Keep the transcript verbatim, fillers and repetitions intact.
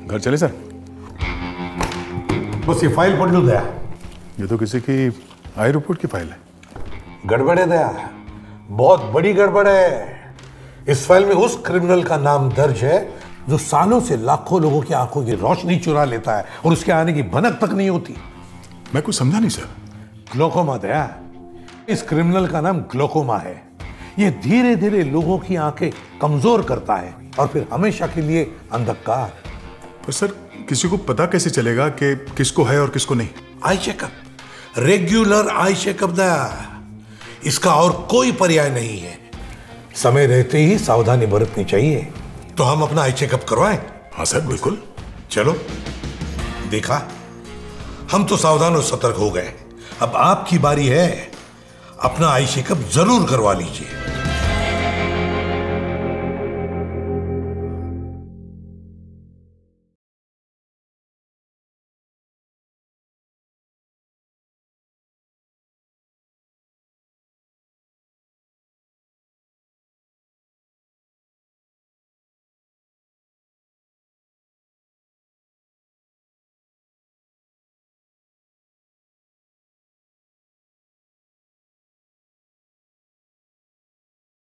घर चले सर? बस ये फाइल पढ़ लो दया। ये तो किसी की आई रिपोर्ट की फाइल है। गड़बड़ है दया, बहुत बड़ी गड़बड़ है। इस फाइल में उस क्रिमिनल का नाम दर्ज है जो सालों से लाखों लोगों की आंखों की रोशनी चुरा लेता है और उसके आने की भनक तक नहीं होती। मैं कुछ समझा नहीं सर। ग्लोकोमा दया, इस क्रिमिनल का नाम ग्लोकोमा है। ये धीरे धीरे लोगों की आंखें कमजोर करता है और फिर हमेशा के लिए अंधकार। पर सर किसी को पता कैसे चलेगा कि किसको है और किसको नहीं? Eye checkup, regular eye checkup दया, इसका और कोई पर्याय नहीं है। समय रहते ही सावधानी बरतनी चाहिए। तो हम अपना आई चेकअप करवाएं? हाँ सर बिल्कुल। चलो। देखा, हम तो सावधान और सतर्क हो गए। अब आपकी बारी है, अपना आई चेकअप जरूर करवा लीजिए।